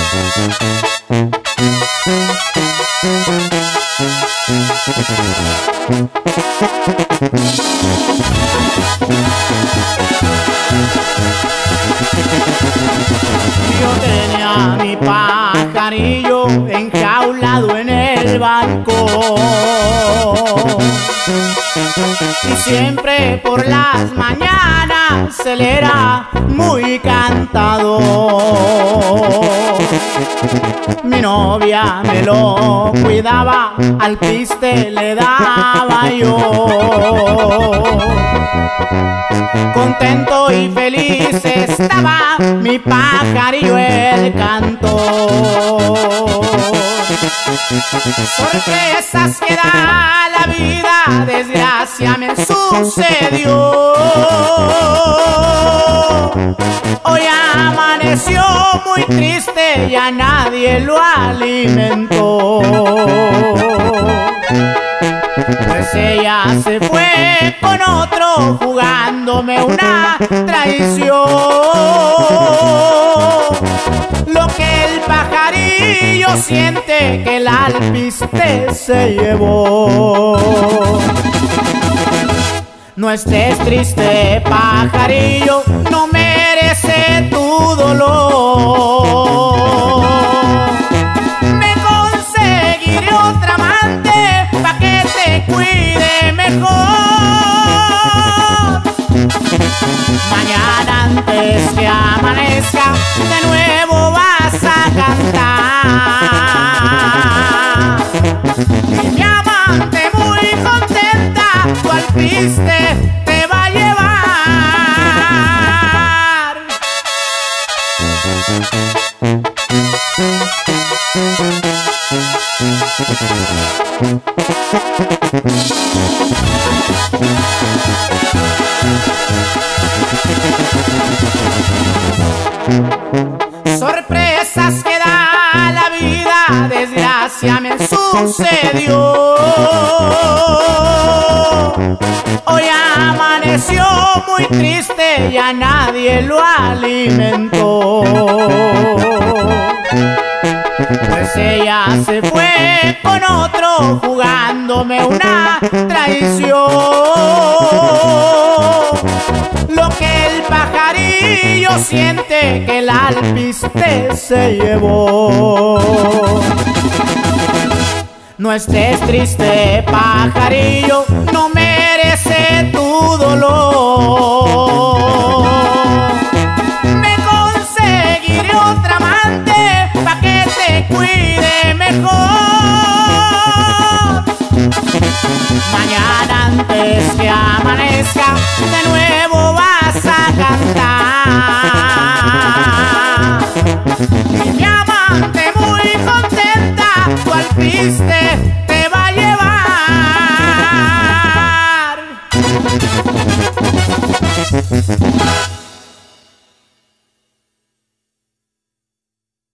Yo tenía a mi pajarillo enjaulado en el balcón y siempre por las mañanas él era muy cantador. Mi novia me lo cuidaba, al piste le daba yo. Contento y feliz estaba mi pajarillo el cantor. Sorpresas que da la vida, desgracia me sucedió. Hoy amaneció muy triste, ya nadie lo alimentó. Pues ella se fue con otro jugándome una traición. Lo que el pajarillo siente que el alpiste se llevó. No estés triste, pajarillo, no merece tu dolor. Me conseguiré otra amante pa' que te cuide mejor. Mañana antes que amanezca de nuevo vas a cantar. Y mi amante muy contenta tu alpiste te va a llevar. Sorpresas que da la vida, desgracia me sucedió. Hoy amaneció muy triste, ya nadie lo alimentó. Pues ella se fue con otro jugándome una traición. Lo que el pajarillo siente que el alpiste se llevó. No estés triste, pajarillo, no merece tu dolor. Me conseguiré otra amante pa' que te cuide mejor. Mañana antes que amanezca de nuevo vas a cantar.